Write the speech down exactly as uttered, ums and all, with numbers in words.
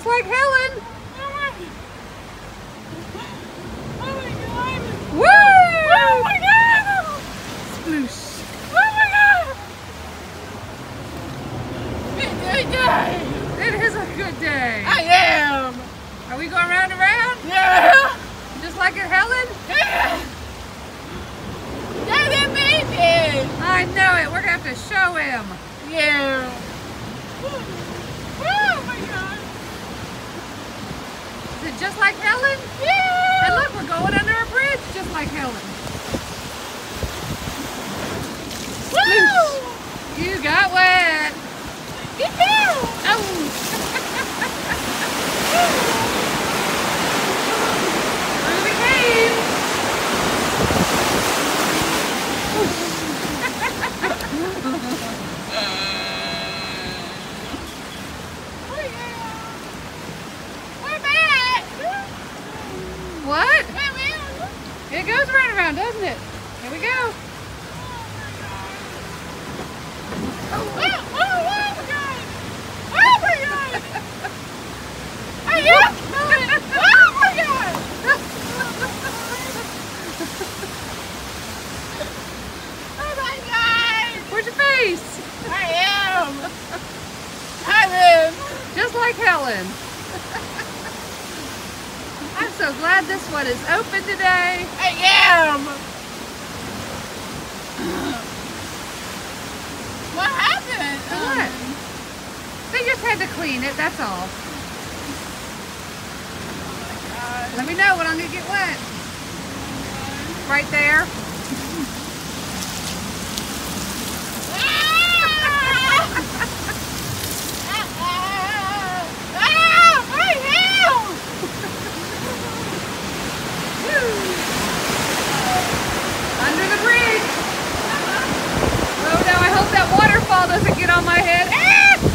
just like Helen. Woo! Oh my God! Sploosh. Oh my God! It's a good day. It is a good day. I am. Are we going round and round? Yeah. Just like at Helen? Yeah. That's amazing. I know it. We're going to have to show him. Yeah. Oh my God. Is it just like Helen? Yeah. And look, we're going under a bridge just like Helen. Woo! You got wet. Get down. Oh. Through the cave. We're back. What? It goes round and round, doesn't it? Here we go. Oh, oh, oh, oh my God! Oh my God! Are you doing it? Oh my God! Oh my God! Where's your face? I am! I'm in! Just like Helen. I'm so glad this one is open today. I am! What happened? What? Um, They just had to clean it, that's all. God. Let me know when I'm going to get wet. Right there. Under the bridge. Oh no, I hope that waterfall doesn't get on my head. Ah!